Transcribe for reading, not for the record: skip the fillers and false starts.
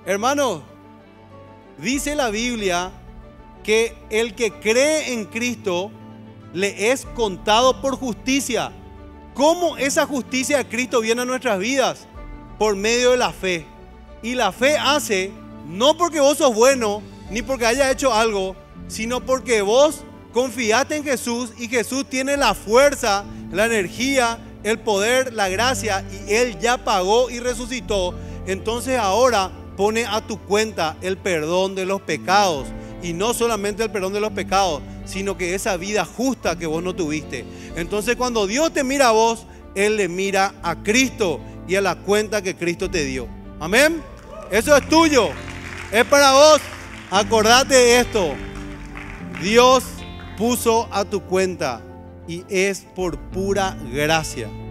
Hermano, dice la Biblia que el que cree en Cristo le es contado por justicia. ¿Cómo esa justicia de Cristo viene a nuestras vidas? Por medio de la fe. Y la fe hace, no porque vos sos bueno, ni porque hayas hecho algo, sino porque vos confiaste en Jesús y Jesús tiene la fuerza, la energía, el poder, la gracia, y Él ya pagó y resucitó. Entonces ahora pone a tu cuenta el perdón de los pecados. Y no solamente el perdón de los pecados, sino que esa vida justa que vos no tuviste. Entonces cuando Dios te mira a vos, Él le mira a Cristo y a la cuenta que Cristo te dio. Amén. Eso es tuyo. Es para vos. Acordate de esto. Dios puso a tu cuenta y es por pura gracia.